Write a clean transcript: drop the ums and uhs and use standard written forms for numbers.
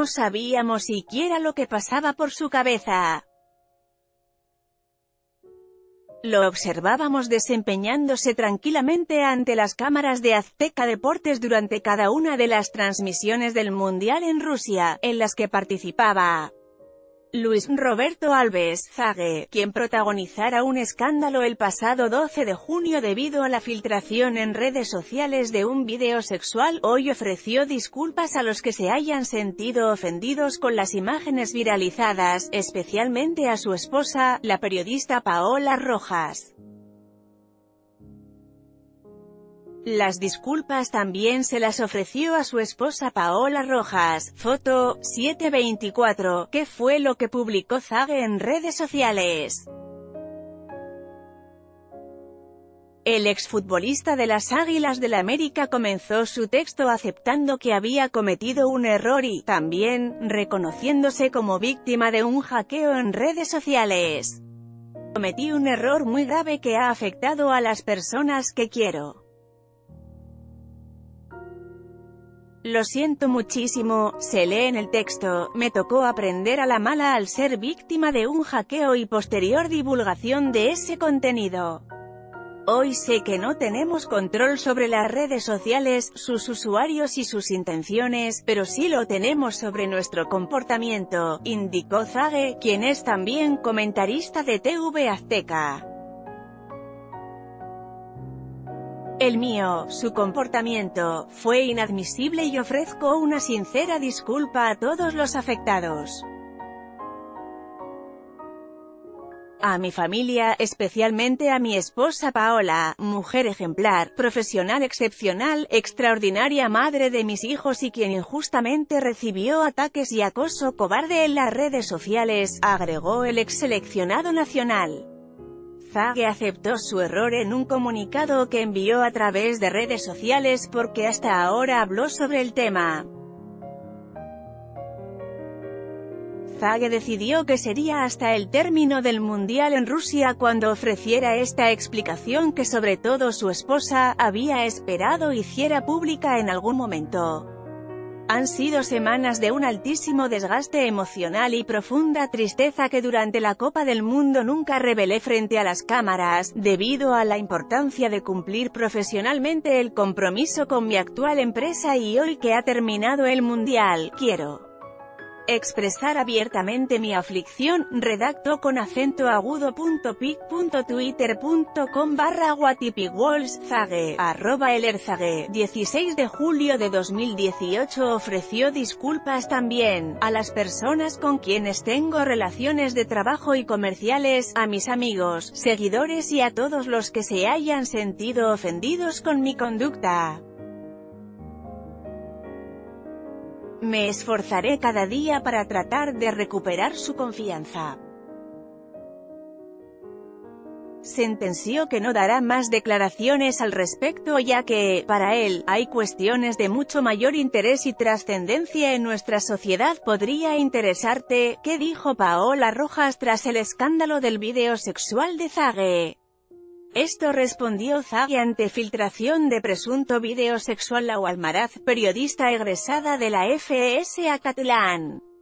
No sabíamos siquiera lo que pasaba por su cabeza. Lo observábamos desempeñándose tranquilamente ante las cámaras de Azteca Deportes durante cada una de las transmisiones del Mundial en Rusia, en las que participaba Luis Roberto Alves Zague, quien protagonizara un escándalo el pasado 12 de junio debido a la filtración en redes sociales de un vídeo sexual. Hoy ofreció disculpas a los que se hayan sentido ofendidos con las imágenes viralizadas, especialmente a su esposa, la periodista Paola Rojas. Las disculpas también se las ofreció a su esposa Paola Rojas. Foto 724. ¿Qué fue lo que publicó Zague en redes sociales? El exfutbolista de las Águilas del América comenzó su texto aceptando que había cometido un error y, también, reconociéndose como víctima de un hackeo en redes sociales. Cometí un error muy grave que ha afectado a las personas que quiero. Lo siento muchísimo, se lee en el texto, me tocó aprender a la mala al ser víctima de un hackeo y posterior divulgación de ese contenido. Hoy sé que no tenemos control sobre las redes sociales, sus usuarios y sus intenciones, pero sí lo tenemos sobre nuestro comportamiento, indicó Zague, quien es también comentarista de TV Azteca. El mío, su comportamiento, fue inadmisible y ofrezco una sincera disculpa a todos los afectados. A mi familia, especialmente a mi esposa Paola, mujer ejemplar, profesional excepcional, extraordinaria madre de mis hijos y quien injustamente recibió ataques y acoso cobarde en las redes sociales, agregó el ex seleccionado nacional. Zague aceptó su error en un comunicado que envió a través de redes sociales porque hasta ahora habló sobre el tema. Zague decidió que sería hasta el término del Mundial en Rusia cuando ofreciera esta explicación que sobre todo su esposa había esperado hiciera pública en algún momento. Han sido semanas de un altísimo desgaste emocional y profunda tristeza que durante la Copa del Mundo nunca revelé frente a las cámaras, debido a la importancia de cumplir profesionalmente el compromiso con mi actual empresa y hoy que ha terminado el Mundial, quiero expresar abiertamente mi aflicción, redactó con acento agudo. pic.twitter.com/whatipigwalls Zague, @elerzage, 16 de julio de 2018 ofreció disculpas también a las personas con quienes tengo relaciones de trabajo y comerciales, a mis amigos, seguidores y a todos los que se hayan sentido ofendidos con mi conducta. Me esforzaré cada día para tratar de recuperar su confianza. Sentenció que no dará más declaraciones al respecto ya que, para él, hay cuestiones de mucho mayor interés y trascendencia en nuestra sociedad. ¿Podría interesarte? ¿Qué dijo Paola Rojas tras el escándalo del vídeo sexual de Zague? Esto respondió Zague ante filtración de presunto vídeo sexual. Lau Almaraz, periodista egresada de la FES Acatlán.